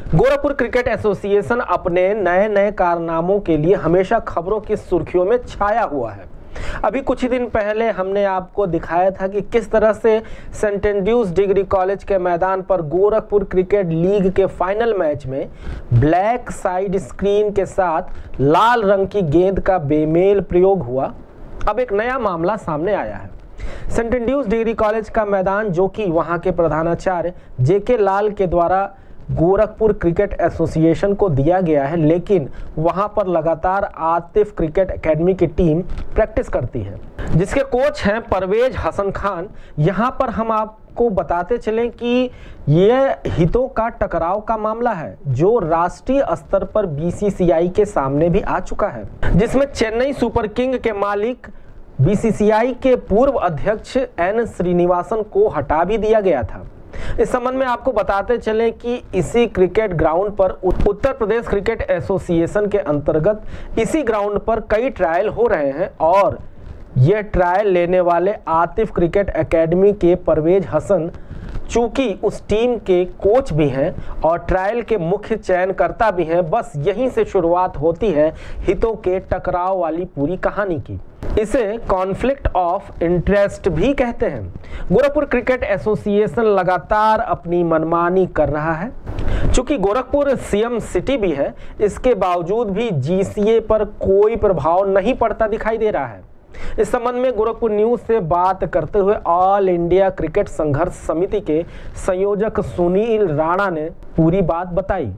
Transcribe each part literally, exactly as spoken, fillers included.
Gorakhpur cricket association अपने नए नए कारनामों के लिए हमेशा खबरों की सुर्खियों में छाया हुआ है। अभी कुछ ही दिन पहले हमने आपको दिखाया था कि किस तरह से सेंट एंड्रयूज डिग्री कॉलेज के मैदान पर गोरखपुर क्रिकेट लीग के फाइनल मैच में ब्लैक साइड स्क्रीन के साथ लाल रंग की गेंद का बेमेल प्रयोग हुआ। अब एक नया मामला सामने आया है। सेंट एंड्रयूज डिग्री कॉलेज का मैदान, जो कि वहां के प्रधानाचार्य जेके लाल के द्वारा गोरखपुर क्रिकेट एसोसिएशन को दिया गया है, लेकिन वहां पर लगातार आतिफ क्रिकेट एकेडमी की टीम प्रैक्टिस करती है, जिसके कोच हैं परवेज हसन खान। यहां पर हम आपको बताते चलें कि यह हितों का टकराव का मामला है, जो राष्ट्रीय स्तर पर बीसीसीआई के सामने भी आ चुका है, जिसमें चेन्नई सुपर किंग के मालिक बीसीसीआई के पूर्व अध्यक्ष एन श्रीनिवासन को हटा भी दिया गया था। इस संबंध में आपको बताते चलें कि इसी क्रिकेट ग्राउंड पर उत्तर प्रदेश क्रिकेट एसोसिएशन के अंतर्गत इसी ग्राउंड पर कई ट्रायल हो रहे हैं और यह ट्रायल लेने वाले आतिफ क्रिकेट एकेडमी के परवेज हसन चूंकि उस टीम के कोच भी हैं और ट्रायल के मुख्य चयनकर्ता भी हैं, बस यहीं से शुरुआत होती है हितों के टकराव वाली पूरी कहानी की। इसे कॉन्फ्लिक्ट ऑफ इंटरेस्ट भी कहते हैं। गोरखपुर क्रिकेट एसोसिएशन लगातार अपनी मनमानी कर रहा है। चूंकि गोरखपुर सीएम सिटी भी है, इसके बावजूद भी जीसीए पर कोई प्रभाव नहीं पड़ता दिखाई दे रहा है। इस संबंध में गोरखपुर न्यूज से बात करते हुए ऑल इंडिया क्रिकेट संघर्ष समिति के संयोजक सुनील राणा ने पूरी बात बताई।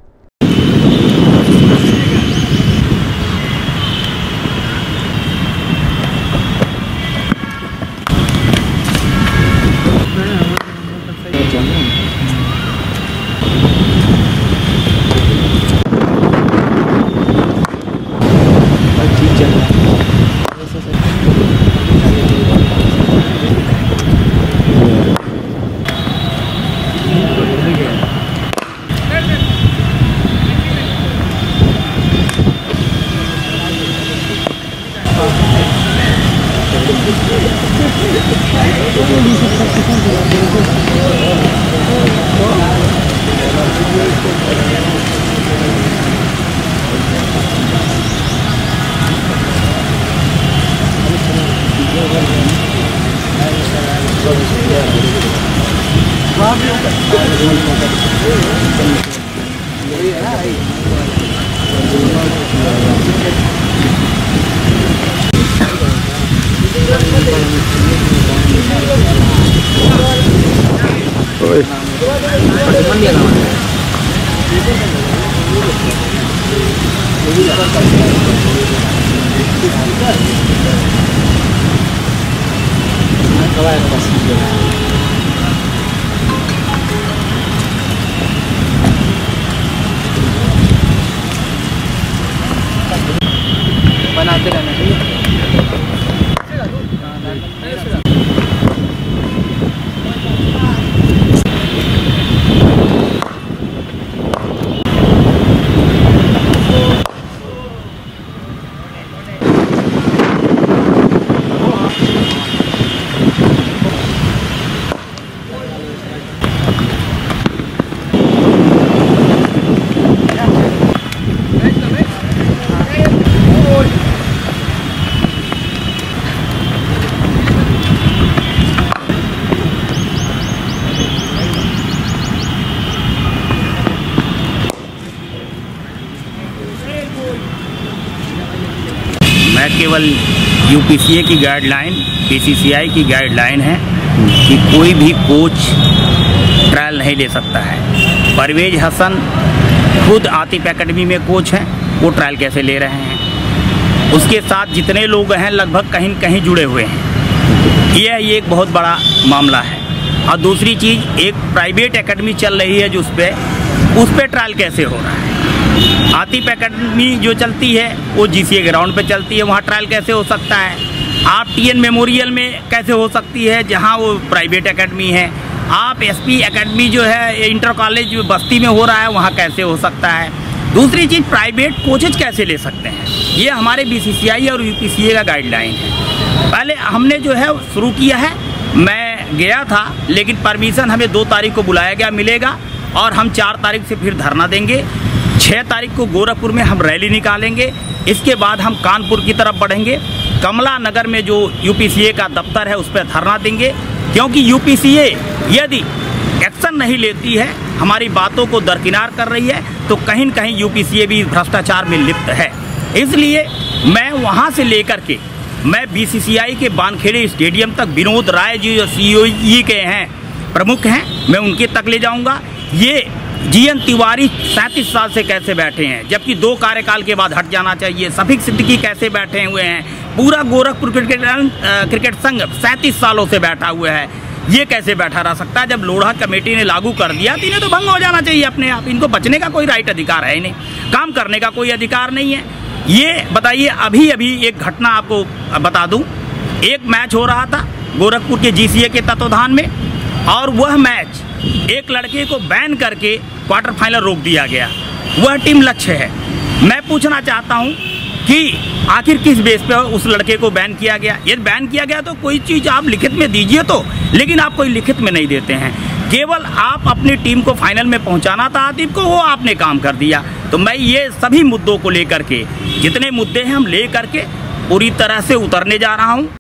बनाते रहना चाहिए। मैं केवल यूपीसीए की गाइडलाइन, बीसीसीआई की गाइडलाइन है कि कोई भी कोच ट्रायल नहीं ले सकता है। परवेज हसन खुद आतिफ एकेडमी में कोच हैं, वो ट्रायल कैसे ले रहे हैं? उसके साथ जितने लोग हैं लगभग कहीं कहीं जुड़े हुए हैं। यह एक बहुत बड़ा मामला है। और दूसरी चीज़, एक प्राइवेट एकेडमी चल रही है जो उस पर उस पर ट्रायल कैसे हो रहा है? आतिफ एकेडमी जो चलती है वो जीसीए ग्राउंड पे चलती है, वहाँ ट्रायल कैसे हो सकता है? आप टीएन मेमोरियल में कैसे हो सकती है जहाँ वो प्राइवेट एकेडमी है? आप एसपी एकेडमी जो है इंटर कॉलेज बस्ती में हो रहा है, वहाँ कैसे हो सकता है? दूसरी चीज़, प्राइवेट कोचेज कैसे ले सकते हैं? ये हमारे बीसीसीआई और यूपीसीए का गाइडलाइन है। पहले हमने जो है शुरू किया है, मैं गया था लेकिन परमिशन हमें दो तारीख को बुलाया गया, मिलेगा और हम चार तारीख से फिर धरना देंगे। छः तारीख को गोरखपुर में हम रैली निकालेंगे। इसके बाद हम कानपुर की तरफ बढ़ेंगे। कमला नगर में जो यूपीसीए का दफ्तर है उस पर धरना देंगे, क्योंकि यूपीसीए यदि एक्शन नहीं लेती है, हमारी बातों को दरकिनार कर रही है, तो कहीं न कहीं यूपीसीए भी भ्रष्टाचार में लिप्त है। इसलिए मैं वहाँ से लेकर के मैं बीसीसीआई के बानखेड़े स्टेडियम तक विनोद राय जी जो सीईओ के हैं, प्रमुख हैं, मैं उनके तक ले जाऊँगा। ये जीएन तिवारी सैंतीस साल से कैसे बैठे हैं, जबकि दो कार्यकाल के बाद हट जाना चाहिए। सफीक सिद्दीकी कैसे बैठे हुए हैं, पूरा गोरखपुर क्रिकेट क्रिकेट संघ सैंतीस सालों से बैठा हुआ है, ये कैसे बैठा रह सकता है। जब लोढ़ा कमेटी ने लागू कर दिया तो इन्हें तो भंग हो जाना चाहिए अपने आप। इनको बचने का कोई राइट अधिकार है ही नहीं, काम करने का कोई अधिकार नहीं है। ये बताइए, अभी अभी एक घटना आपको बता दूं, एक मैच हो रहा था गोरखपुर के जीसीए के तत्वाधान में, और वह मैच एक लड़के को बैन करके क्वार्टर फाइनल रोक दिया गया। वह टीम लक्ष्य है। मैं पूछना चाहता हूं कि आखिर किस बेस पे उस लड़के को बैन किया गया। यदि बैन किया गया तो कोई चीज़ आप लिखित में दीजिए तो, लेकिन आप कोई लिखित में नहीं देते हैं। केवल आप अपनी टीम को फाइनल में पहुंचाना था आतिफ को, वो आपने काम कर दिया। तो मैं ये सभी मुद्दों को लेकर के, जितने मुद्दे हैं हम ले करके पूरी तरह से उतरने जा रहा हूं।